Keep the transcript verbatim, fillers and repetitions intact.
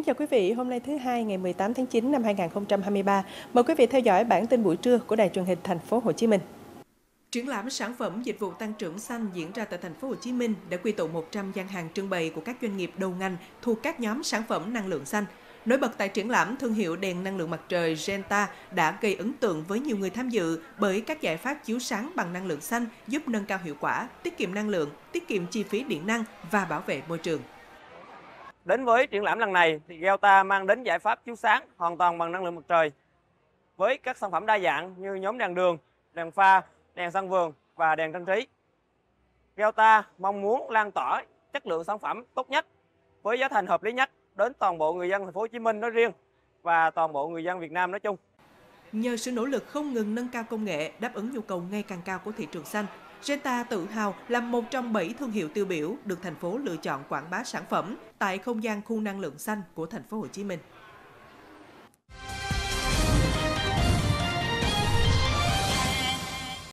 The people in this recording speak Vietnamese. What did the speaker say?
Kính chào quý vị, hôm nay thứ hai ngày mười tám tháng chín năm hai nghìn không trăm hai mươi ba. Mời quý vị theo dõi bản tin buổi trưa của Đài Truyền hình Thành phố Hồ Chí Minh. Triển lãm sản phẩm dịch vụ tăng trưởng xanh diễn ra tại Thành phố Hồ Chí Minh đã quy tụ một trăm gian hàng trưng bày của các doanh nghiệp đầu ngành thuộc các nhóm sản phẩm năng lượng xanh. Nổi bật tại triển lãm, thương hiệu đèn năng lượng mặt trời Genta đã gây ấn tượng với nhiều người tham dự bởi các giải pháp chiếu sáng bằng năng lượng xanh giúp nâng cao hiệu quả, tiết kiệm năng lượng, tiết kiệm chi phí điện năng và bảo vệ môi trường. Đến với triển lãm lần này, thì Genta mang đến giải pháp chiếu sáng hoàn toàn bằng năng lượng mặt trời với các sản phẩm đa dạng như nhóm đèn đường, đèn pha, đèn sân vườn và đèn trang trí. Genta mong muốn lan tỏa chất lượng sản phẩm tốt nhất với giá thành hợp lý nhất đến toàn bộ người dân Thành phố Hồ Chí Minh nói riêng và toàn bộ người dân Việt Nam nói chung. Nhờ sự nỗ lực không ngừng nâng cao công nghệ, đáp ứng nhu cầu ngày càng cao của thị trường xanh, Genta tự hào là một trong bảy thương hiệu tiêu biểu được thành phố lựa chọn quảng bá sản phẩm tại không gian khu năng lượng xanh của Thành phố Hồ Chí Minh.